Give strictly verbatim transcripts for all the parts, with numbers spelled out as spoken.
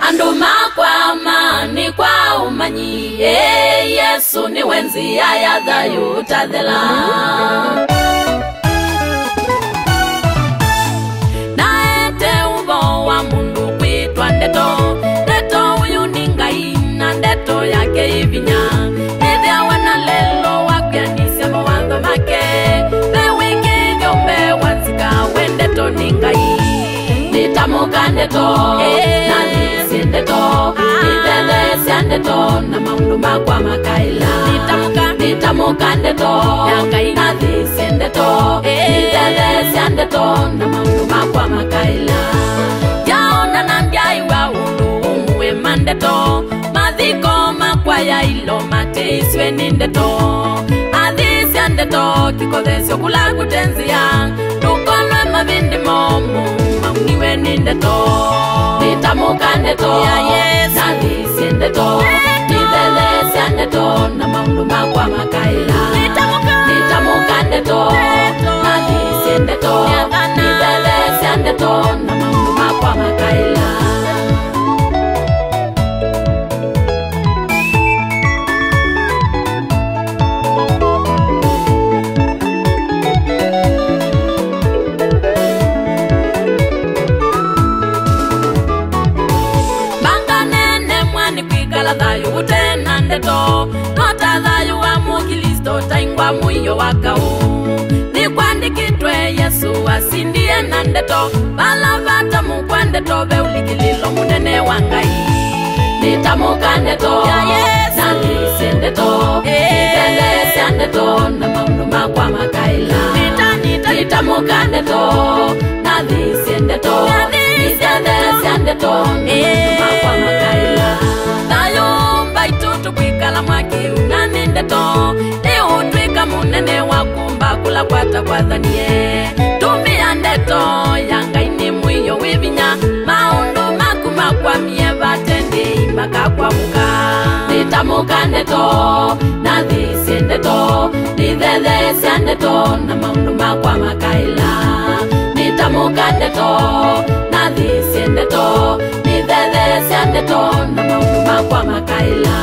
Andu makwa amani kwa umanyi e Yesu ni wenzi ya thayu tathela naete uvo wa mundu kwitwa ndeto ndeto uyu ni ngai na ndeto yake ivinya ithia wana lelo wakyanisya mawatho make the wiki vyombe wansika wendeto ni ngai nitamuka ndeto na nisi ndeto nithethe sya ndeto na maundu makwa makaila nitamuka nitamuka ndeto na nisi ndeto nithethe sya ndeto na maundu makwa makaila yaona na ndiaiwa undu umwe mandeto mathiko makwa ya ilo mateiswe ni ndeto athi sya ndeto kikothesyo kula kutenzia tukolwe mavindi momu mauniwe ni ndeto nitamuka ndeto ya Yesu na nisi ndeto nithethe sya ndeto na maundu makwa makaila nitamuka nitamuka ndeto na nisi ndeto nithethe sya ndeto na maundu makwa makaila thayu tena ndeto nota thayu wa mukilisto taingwa muyo wakau ni kwandikitwe Yesu asindie na ndeto bala vata mukwa ndeto beulikililo munene wa ngai nitamuka ndeto ya Yesu na nisi ndeto nithethe sya ndeto na maundu makwa makaila nitamuka ndeto na nisi ndeto nithethe sya ndeto na maundu makwa makaila itutu kwikala mwaki unani ndeto iutwika munene wakumba kula kwata kwathanie tumia ndeto yangaini mwiyo wivinya maundu maku makwamie vatendi makakwamuka nitamuka ndeto na nisi ndeto nithethe sya ndeto na maundu makwa makaila nitamuka ndeto na nisi ndeto nithethe sya ndeto na maundu makwa makaila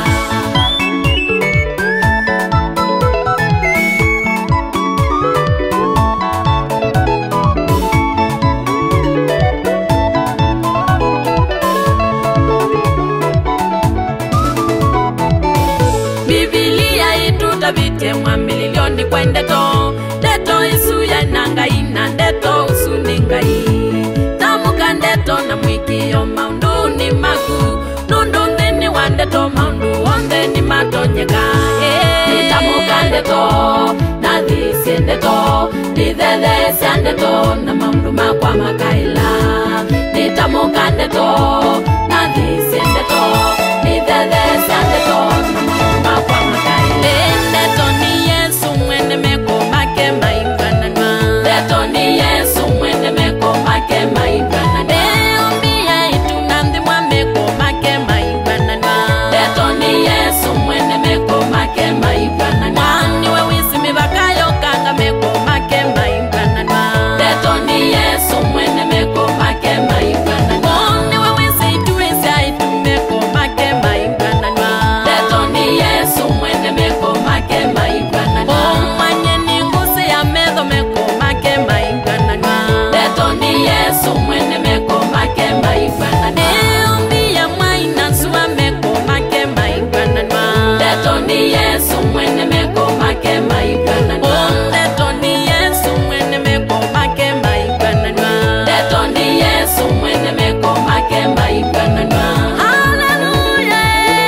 Biblia itutavitie mwa milioni kwa ndeto ndeto isu ya nangai na ndeto usu ni ngai tamuka ndeto na mwikio maundu ni maku nundu nthini wa ndeto maundu onthe ni matonyeka nitamuka ndeto na nisi ndeto nithethe sya ndeto na maundu makwa makaila nitamuka ndeto na nisi ndeto nithethe sya ndeto na maundu makwa makaila ndeto ni Yesu mwene meko make maimbananwa ndeto ni Yesu mwene meko make maimbananwa eombia itunanthi mwa meko make maimbananwa ndeto ni Yesu mwene meko make maimbananwa niwe wisi mivakayo kanga meko make maimbananwa ndeto ni Yesu mwene meko make maimbananwa niwe wisi tuwisi itu meko make maimbananwa ndeto ni Yesu mwene meko make maimbananwa manye ni ngusi ya medho meko make maimbananwa ndeto ni Yesu mwene meko make maimbananwa eombia mwaina suwa meko make maimbananwa ndeto ni Yesu mwene meko make maimbananwa ndeto ni Yesu mwene meko make maimbananwa ndeto ni Yesu mwene meko make maimbananwa haleluya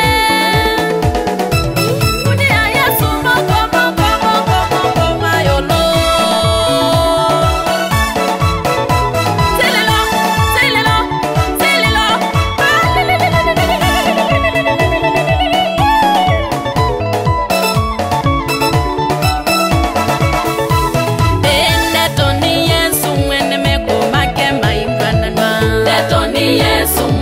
unia Yesu moko moko moko moko mayolo selelo selelo selelo ndeto ni Yesu mwene meko make maimbananwa ndeto ni Yesu